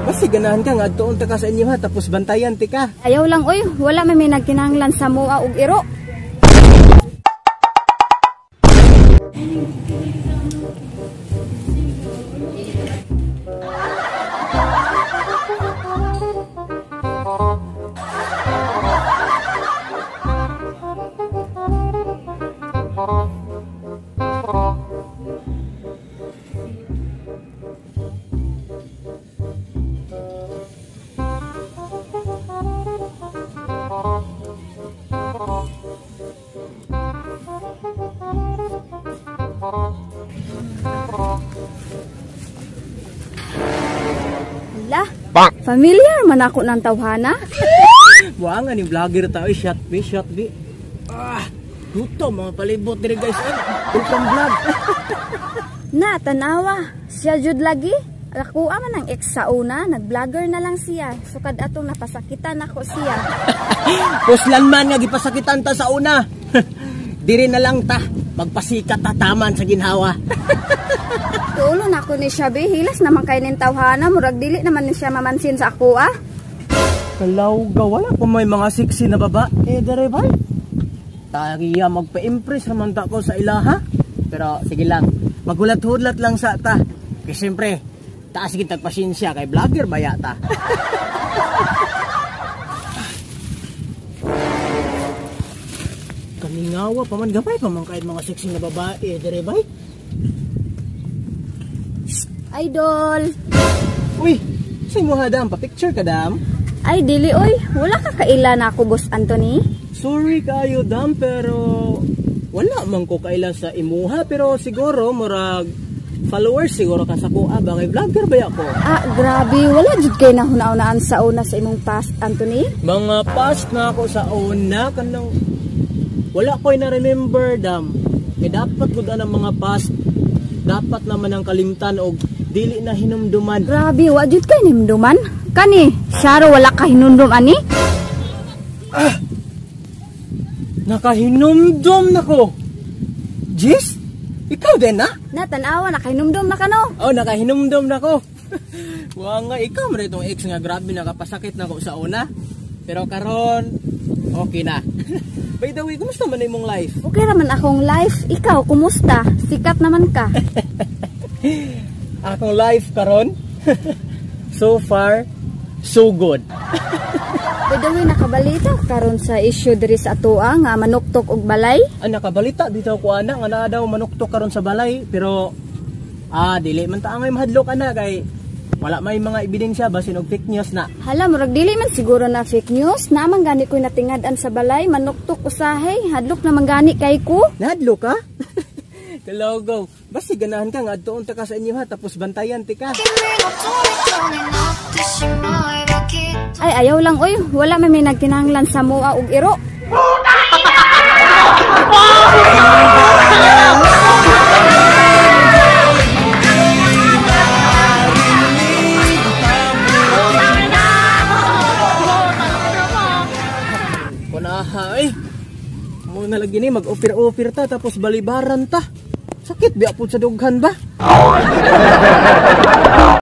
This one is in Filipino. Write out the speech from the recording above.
Basta ganahan ka nga adtoon ta ka sa inyo ha tapos bantayan ti ka. Ayaw lang oy, wala may nagkinahanglan sa mua ug iro. Familiar man ako ng tawhana. Wa nga ni vlogger ta, shot be. Tuto mga palibot diri guys. Utang vlog. Na tanawa, siya jud lagi. Ako man ang ex sa una, nag-vlogger na lang siya. Sukad atong napasakitan ako siya. Puslan man nga gipasakitan ta sa una. Diri na lang ta, magpasikat ta taman sa ginhawa. Tulo na ako ni siya, be. Hilas naman kayo ng tawhana. Murag dili naman ni siya mamansin sa ako, ah. Kalawga, wala kung may mga sexy na baba. Dere ba? Tagiya magpa-impress naman ta ko sa ilaha. Pero sige lang, maghulat-hulat lang sa ta. Kasi siyempre, taas kita pasensya kay vlogger ba yata. Kaningawa, paman gapay, paman kahit mga sexy na babae. Dere ba? Idol. Uy, say mo ha dam, pa-picture ka dam? Ay dili oy, wala ka kaila na ako Boss Anthony. Sorry kayo dam, pero wala man ko kaila sa imuha, pero siguro murag followers siguro ka sa kuha, bagay vlogger ba ako? Grabe, wala jud kay nahuna-unaan sa una sa imong past Anthony. Mga past na ako sa una kanang wala ko na remember dam. Eh dapat gud ang mga past dapat naman ang kalimtan og dili na hinumduman. Grabe, wa jud kay hinumduman. Kani, syaro wala ka hinumdum ani? Nakahinumdum nako. Jis? Ikaw din na? Natanawa, nakahinumdum na ka no? Oh, nakahinumdum nako. Wa nga ikaw man itong ex nga grabe nakapasakit nako sa una. Pero karon okay na. By the way, kumusta man imong life? Okay raman akong life. Ikaw, kumusta? Sikat naman ka. Akong life karon so far so good. By the way, nakabalita karon sa issue diri sa atoa nga manuktok og balay. Nakabalita dito ko ana nga naa daw manuktok karon sa balay, pero dili man ta angay mahadlok ana kay wala may mga ebidensya basin og fake news na. Hala, murag dili man siguro na fake news. Naman gani ko natingad-an sa balay manuktok usahay. Hadlok naman gani kay ko. Nahadlok ka? Kalogo, basta ganahan ka nga adtoon ta ka sa inyo ha tapos bantayan ti ka. Ay ayaw lang oy, wala may nagkinahanglan sa mua ug iro. Kunahay. Mo na lagi ni mag-offer ta tapos balibaran ta. Sakit biya po sa dughan ba?